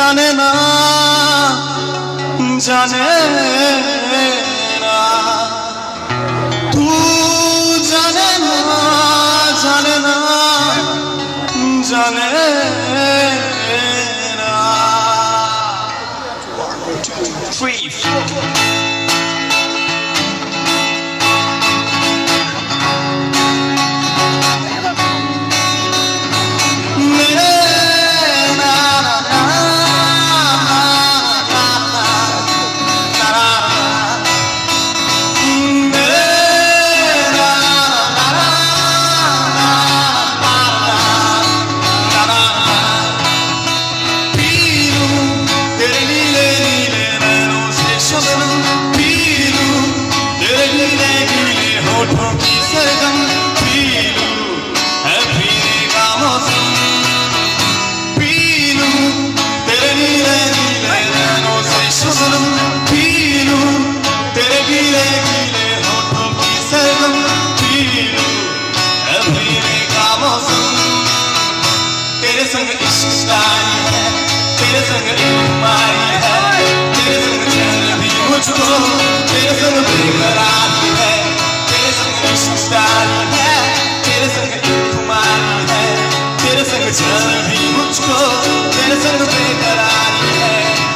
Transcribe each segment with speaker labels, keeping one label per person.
Speaker 1: जाने ना जाने ना तू जाने ना जाने ना जाने ना 3, 4 तेरे संग इश्क है, तेरे संग बीमारी है, तेरे संग चैन भी मुझको, तेरे संग बेकरारी है, तेरे संग इश्क है, तेरे संग बीमारी है, तेरे संग चैन भी मुझको, तेरे संग बेकरारी है।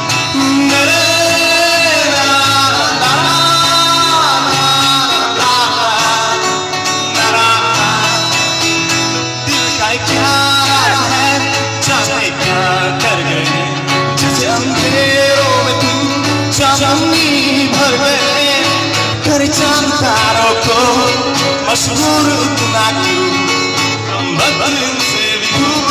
Speaker 1: चांदनी भर गए कर चांद तारों को मशहूर उतना क्यों हम बदल से भी